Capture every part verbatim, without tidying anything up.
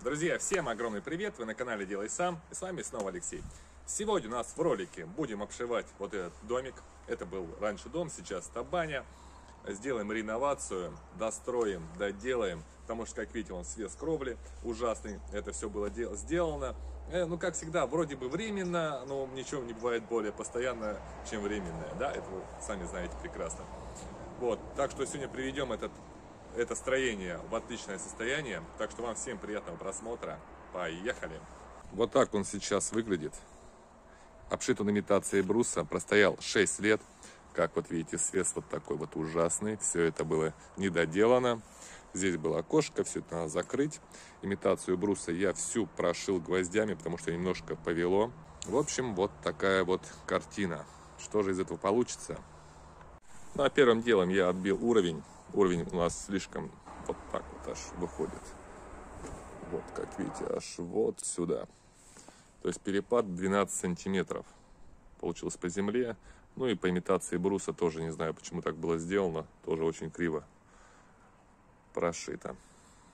Друзья, всем огромный привет! Вы на канале Делай Сам, и с вами снова Алексей. Сегодня у нас в ролике будем обшивать вот этот домик. Это был раньше дом, сейчас это баня. Сделаем реновацию, достроим, доделаем, потому что, как видите, он свес кровли ужасный. Это все было сделано. Э, ну, как всегда, вроде бы временно, но ничего не бывает более постоянно, чем временное. Да, это вы сами знаете прекрасно. Вот, так что сегодня приведем этот это строение в отличное состояние, так что вам всем приятного просмотра. Поехали! Вот так он сейчас выглядит. Обшит он имитацией бруса, простоял шесть лет. Как вот видите, свес вот такой вот ужасный. Все это было недоделано. Здесь было окошко, все это надо закрыть. Имитацию бруса я всю прошил гвоздями, потому что немножко повело. В общем, вот такая вот картина. Что же из этого получится? Ну, а первым делом я отбил уровень. Уровень у нас слишком вот так вот аж выходит. Вот, как видите, аж вот сюда. То есть перепад двенадцать сантиметров получилось по земле. Ну и по имитации бруса тоже, не знаю, почему так было сделано. Тоже очень криво прошито.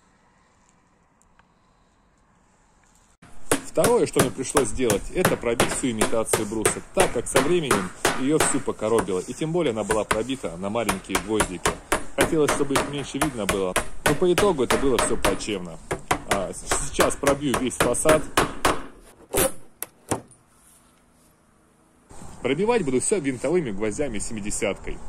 Второе, что мне пришлось сделать, это пробить всю имитацию бруса, так как со временем ее всю покоробило. И тем более она была пробита на маленькие гвоздики. Хотелось, чтобы их меньше видно было, но по итогу это было все плачевно. А сейчас пробью весь фасад. Пробивать буду все винтовыми гвоздями семидесяткой.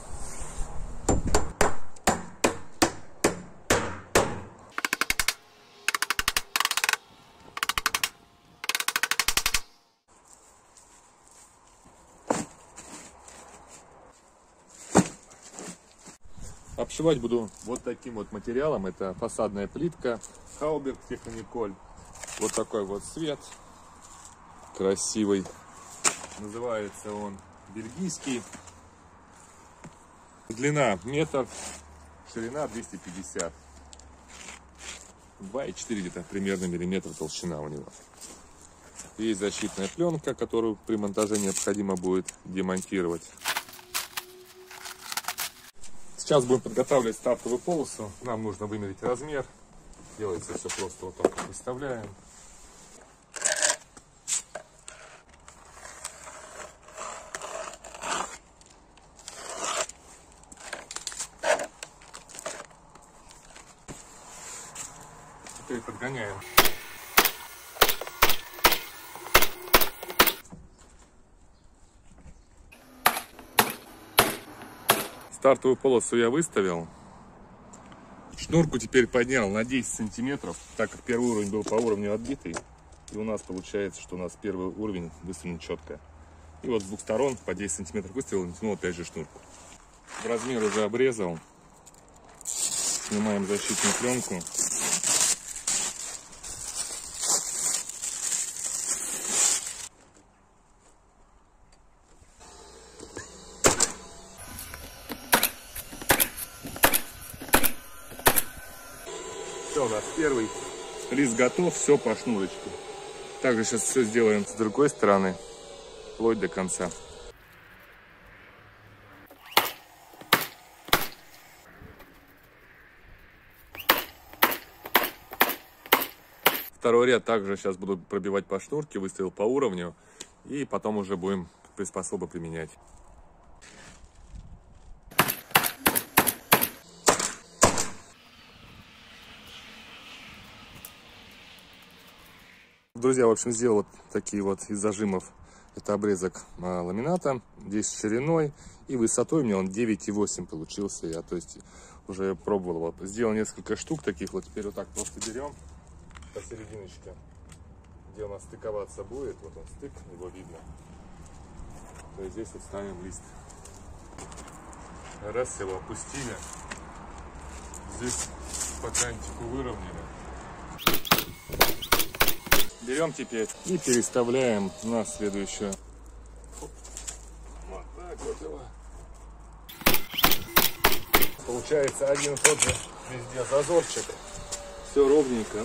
Обшивать буду вот таким вот материалом. Это фасадная плитка Хауберг Техниколь. Вот такой вот цвет красивый. Называется он бельгийский. Длина метр, ширина двести пятьдесят. два и четыре где-то примерно миллиметра толщина у него. Есть защитная пленка, которую при монтаже необходимо будет демонтировать. Сейчас будем подготавливать стартовую полосу. Нам нужно вымерить размер. Делается все просто вот так вот выставляем. Теперь подгоняем. Стартовую полосу я выставил. Шнурку теперь поднял на десять сантиметров, так как первый уровень был по уровню отбитый. И у нас получается, что у нас первый уровень выставлен четко. И вот с двух сторон по десять сантиметров выставил и натянул опять же шнурку. Размер уже обрезал. Снимаем защитную пленку. Все, у нас первый лист готов, все по шнурочке. Также сейчас все сделаем с другой стороны, вплоть до конца. Второй ряд также сейчас буду пробивать по шнурке, выставил по уровню, и потом уже будем приспособы применять. Друзья, в общем, сделал вот такие вот из зажимов. Это обрезок а, ламината, здесь шириной и высотой у меня он девять и восемь получился. Я, то есть, уже пробовал. Вот, сделал несколько штук таких. Вот теперь вот так просто берем посерединочке, где у нас стыковаться будет. Вот он стык, его видно. То есть здесь вот ставим лист. Раз его опустили, здесь по кантику выровняли. Берем теперь и переставляем на следующую. Вот так вот его. Получается один и тот же везде зазорчик. Все ровненько.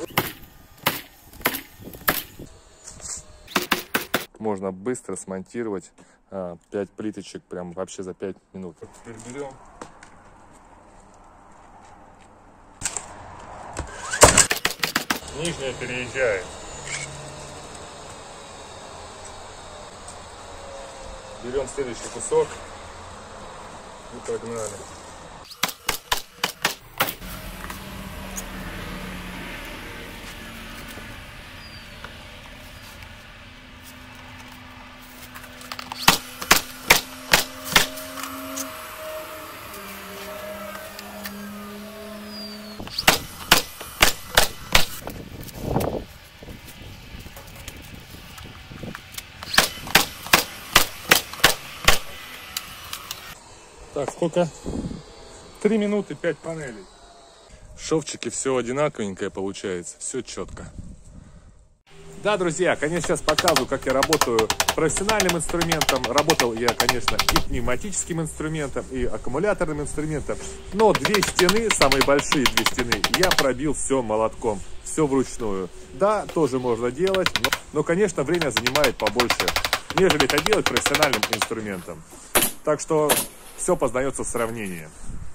Можно быстро смонтировать пять плиточек прям вообще за пять минут. Теперь берем. нижняя переезжает. Берем следующий кусок и погнали. Так, сколько? Три минуты, пять панелей. Шовчики все одинаковенькое получается, все четко. Да, друзья, конечно, сейчас показываю, как я работаю профессиональным инструментом. Работал я, конечно, и пневматическим инструментом, и аккумуляторным инструментом. Но две стены, самые большие две стены, я пробил все молотком, все вручную. Да, тоже можно делать, но, но конечно, время занимает побольше, нежели это делать профессиональным инструментом. Так что все познается в сравнении.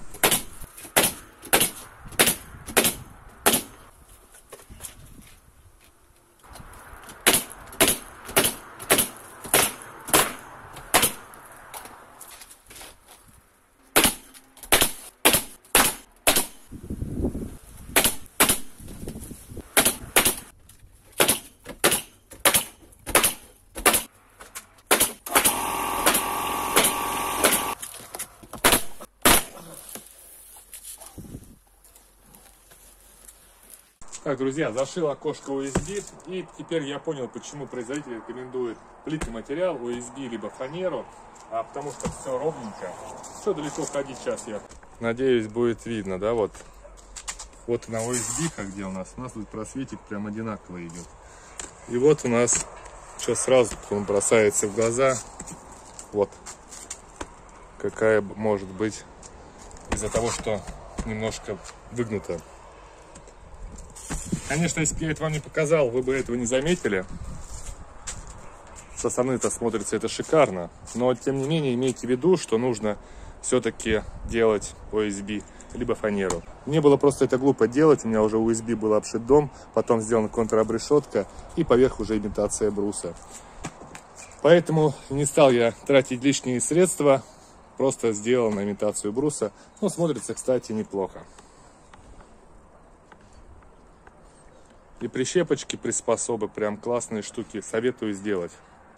Так, друзья, зашил окошко ю эс би, и теперь я понял, почему производитель рекомендует плитный материал ю эс би либо фанеру, а потому что все ровненько. Все далеко ходить сейчас я. Надеюсь, будет видно, да, вот. Вот на ю эс би, где у нас, у нас тут просветик прям одинаково идет. И вот у нас, что сразу он бросается в глаза, вот какая может быть из-за того, что немножко выгнуто. Конечно, если бы я это вам не показал, вы бы этого не заметили. Со стороны-то смотрится это шикарно. Но, тем не менее, имейте в виду, что нужно все-таки делать ю эс би, либо фанеру. Мне было просто это глупо делать. У меня уже ю эс би был обшит дом, потом сделана контробрешетка и поверх уже имитация бруса. Поэтому не стал я тратить лишние средства. Просто сделал на имитацию бруса. Ну, смотрится, кстати, неплохо. И прищепочки, приспособы, прям классные штуки, советую сделать.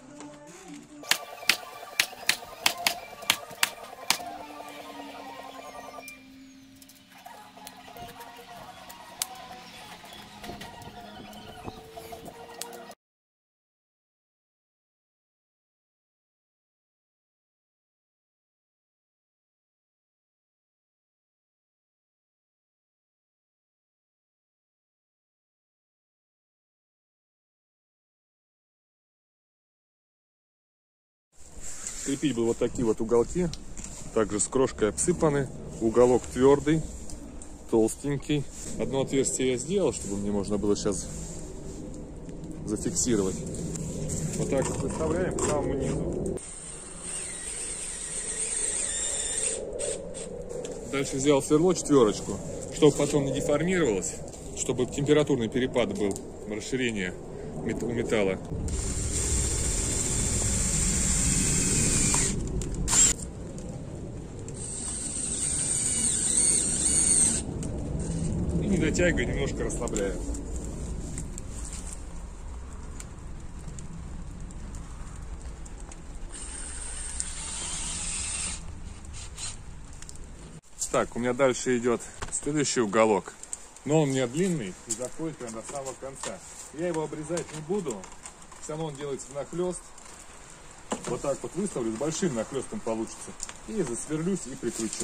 Крепить бы вот такие вот уголки, также с крошкой обсыпаны, уголок твердый, толстенький. Одно отверстие я сделал, чтобы мне можно было сейчас зафиксировать. Вот так вот выставляем к самому низу. Дальше взял сверло четверочку, чтобы потом не деформировалось, чтобы температурный перепад был, расширение у металла. Не дотягиваю, немножко расслабляю. Так, у меня дальше идет следующий уголок. Но он у меня длинный и заходит прямо до самого конца. Я его обрезать не буду. Все равно он делается внахлёст. Вот так вот выставлю, с большим нахлёстом получится. И засверлюсь и прикручу.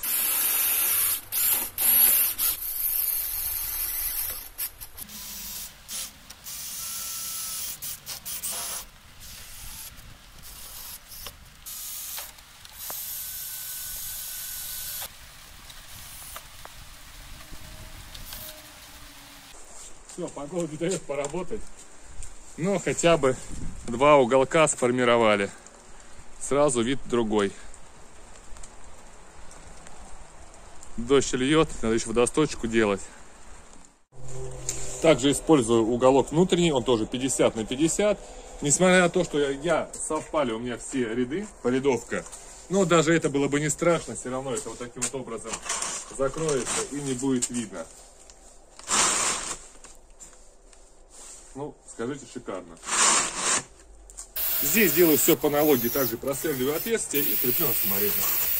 Все, погода дает поработать. Но хотя бы два уголка сформировали. Сразу вид другой. Дождь льет, надо еще водосточку делать. Также использую уголок внутренний, он тоже пятьдесят на пятьдесят. Несмотря на то, что я, я совпали у меня все ряды, полидовка, но даже это было бы не страшно, все равно это вот таким вот образом закроется и не будет видно. Ну, скажите, шикарно. Здесь делаю все по аналогии, также просверливаю отверстие и креплю на саморезы.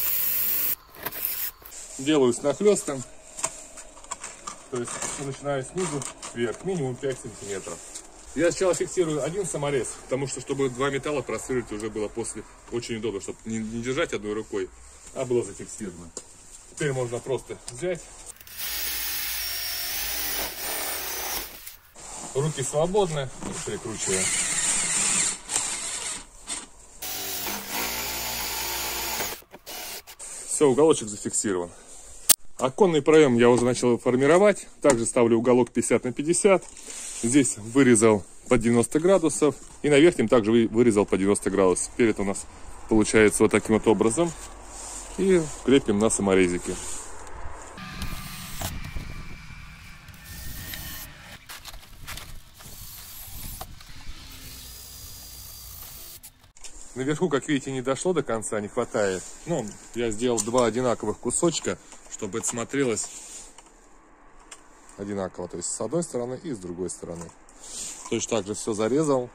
Делаю с нахлестом, то есть начинаю снизу вверх, минимум пять сантиметров. Я сначала фиксирую один саморез, потому что, чтобы два металла просверлить уже было после очень удобно, чтобы не, не держать одной рукой, а было зафиксировано. Теперь можно просто взять. Руки свободны, перекручиваем. Все, уголочек зафиксирован. Оконный проем я уже начал формировать. Также ставлю уголок пятьдесят на пятьдесят. Здесь вырезал по девяносто градусов. И на верхнем также вырезал по девяносто градусов. Теперь это у нас получается вот таким вот образом. И крепим на саморезике. Наверху, как видите, не дошло до конца, не хватает. Ну, я сделал два одинаковых кусочка, чтобы это смотрелось одинаково. То есть с одной стороны и с другой стороны. Точно так же все зарезал.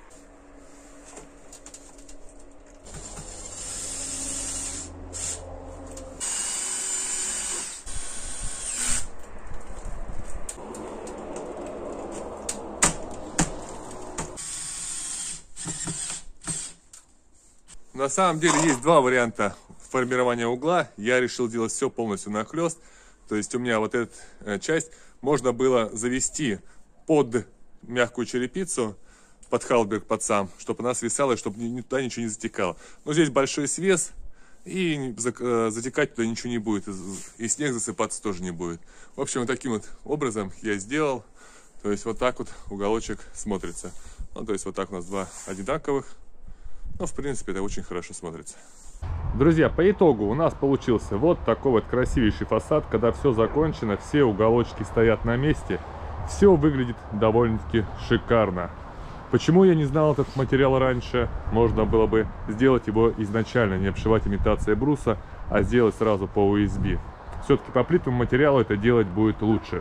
На самом деле есть два варианта формирования угла. Я решил делать все полностью нахлест. То есть у меня вот эта часть можно было завести под мягкую черепицу, под халберг, под сам, чтобы она свисала и чтобы туда ничего не затекало. Но здесь большой свес, и затекать туда ничего не будет. И снег засыпаться тоже не будет. В общем, вот таким вот образом я сделал. То есть вот так вот уголочек смотрится. Ну, то есть вот так у нас два одинаковых. Но, в принципе, это очень хорошо смотрится. Друзья, по итогу у нас получился вот такой вот красивейший фасад, когда все закончено, все уголочки стоят на месте. Все выглядит довольно-таки шикарно. Почему я не знал этот материал раньше? Можно было бы сделать его изначально, не обшивать имитацией бруса, а сделать сразу по ю эс би. Все-таки по плитовому материалу это делать будет лучше.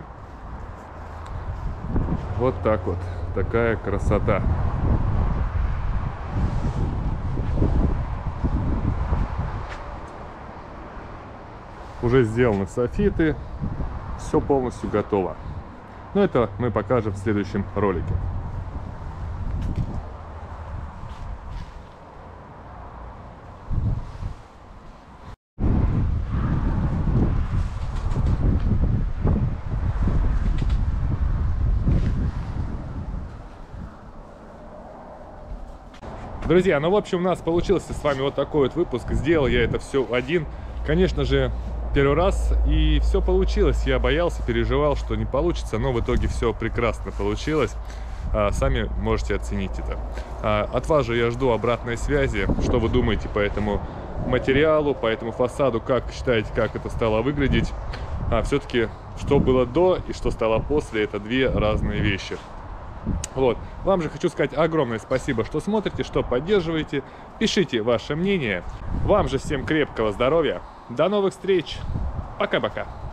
Вот так вот. Такая красота. Уже сделаны софиты, все полностью готово. Но это мы покажем в следующем ролике. Друзья, ну в общем у нас получился с вами вот такой вот выпуск. Сделал я это все один. Конечно же, первый раз, и все получилось. Я боялся, переживал, что не получится, но в итоге все прекрасно получилось. Сами можете оценить это. От вас же я жду обратной связи, что вы думаете по этому материалу, по этому фасаду, как считаете, как это стало выглядеть. А все-таки, что было до и что стало после, это две разные вещи. Вот. Вам же хочу сказать огромное спасибо, что смотрите, что поддерживаете. Пишите ваше мнение. Вам же всем крепкого здоровья. До новых встреч. Пока-пока.